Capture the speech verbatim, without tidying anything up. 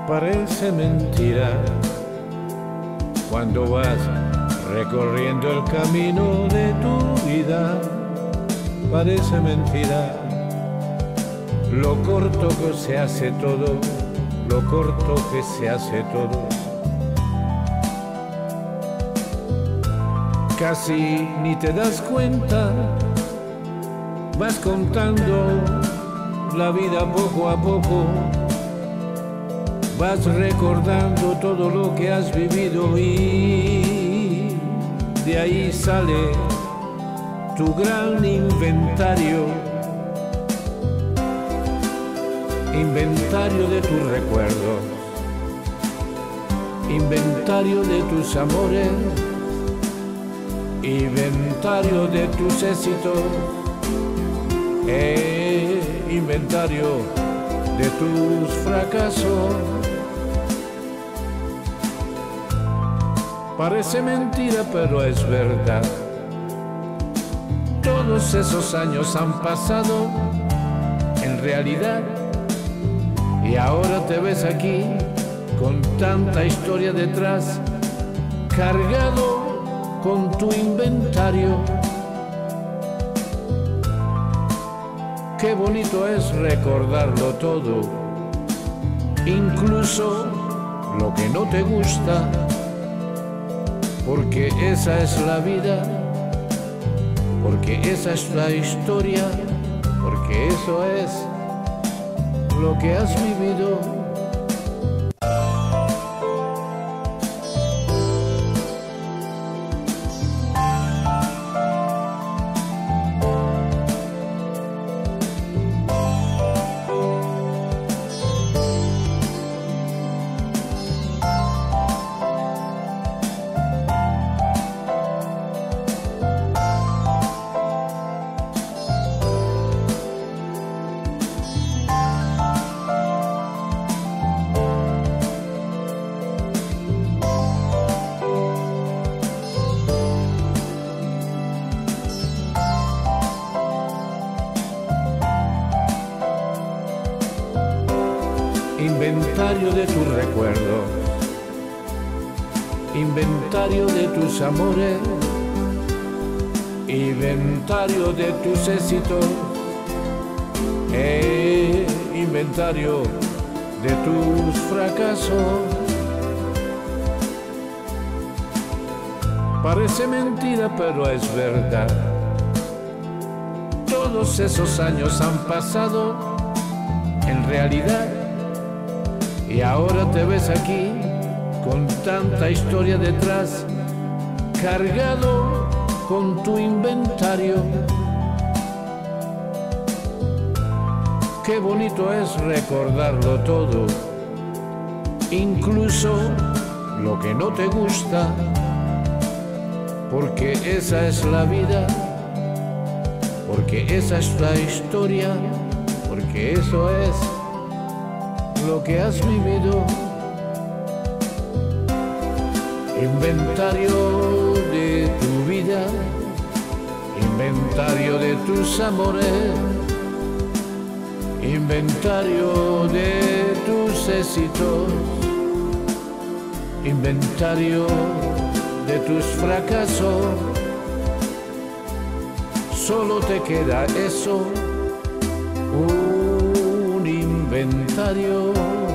Parece mentira cuando vas recorriendo el camino de tu vida. Parece mentira lo corto que se hace todo, lo corto que se hace todo. Casi ni te das cuenta, vas contando la vida poco a poco. Vas recordando todo lo que has vivido y de ahí sale tu gran inventario, inventario de tus recuerdos, inventario de tus amores, inventario de tus éxitos, eh, inventario de tus fracasos. Parece mentira, pero es verdad. Todos esos años han pasado en realidad y ahora te ves aquí con tanta historia detrás, cargado con tu inventario. Qué bonito es recordarlo todo, incluso lo que no te gusta, porque esa es la vida, porque esa es la historia, porque eso es lo que has vivido. Inventario de tus recuerdos, inventario de tus amores, inventario de tus éxitos, eh, inventario de tus fracasos. Parece mentira, pero es verdad. Todos esos años han pasado en realidad y ahora te ves aquí con tanta historia detrás, cargado con tu inventario. Qué bonito es recordarlo todo, incluso lo que no te gusta, porque esa es la vida, porque esa es la historia, porque eso es lo que has vivido. Inventario de tu vida, inventario de tus amores, inventario de tus éxitos, inventario de tus fracasos. Solo te queda eso, un inventario.